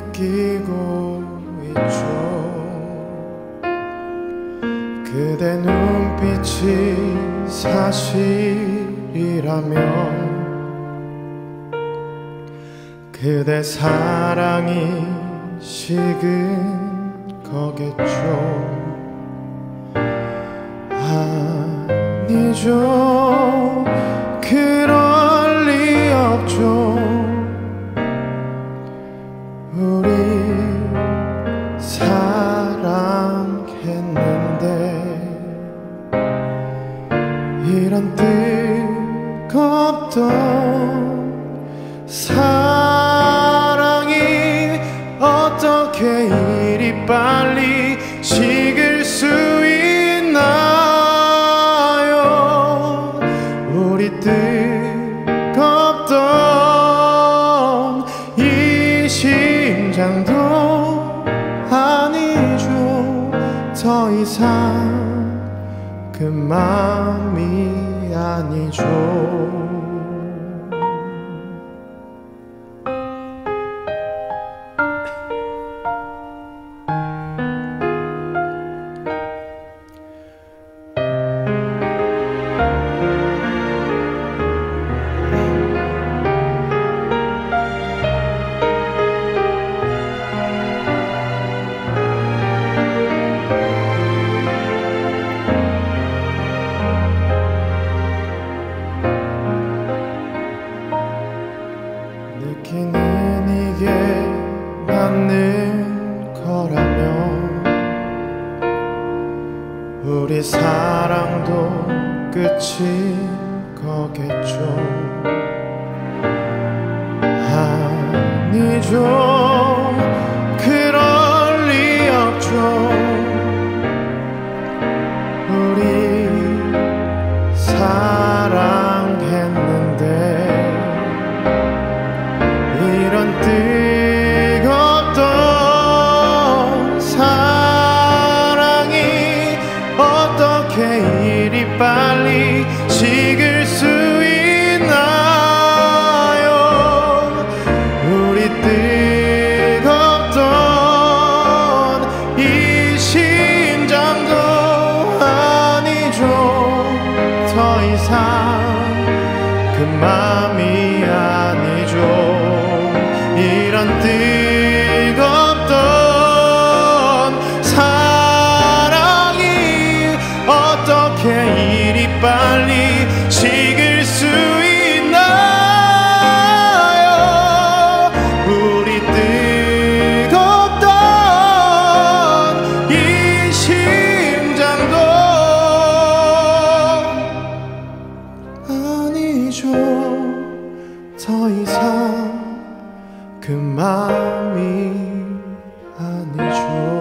느끼고 있죠. 그대 눈빛이 사실이라면 그대 사랑이 식은 거겠죠. 아니죠, 그럴 리 없죠. 우리 사랑했는데 이런 뜨겁던 사랑이 어떻게 이리 빨리 식을 수 있나요? 우리 뜨겁던 이 심장도 아니죠. 더 이상 그 마음이 아니죠. 느끼는 이게 맞는 거라면 우리 사랑도 끝인 거겠죠. 아니죠, 그럴 리 없죠. 우리 사랑했는데 이런 뜨겁던 사랑이 어떻게 이리 빨리 식을 수 있나요? 우리 뜨겁던 이 심장도 아니죠. 더 이상 그 맘이 아니죠. 이런 뜨겁던 사랑이 어떻게 이리 빨리 식을 수 있나요? 우리 뜨겁던 이 심장도 아니죠. 더 이상 그 마음이 아니죠.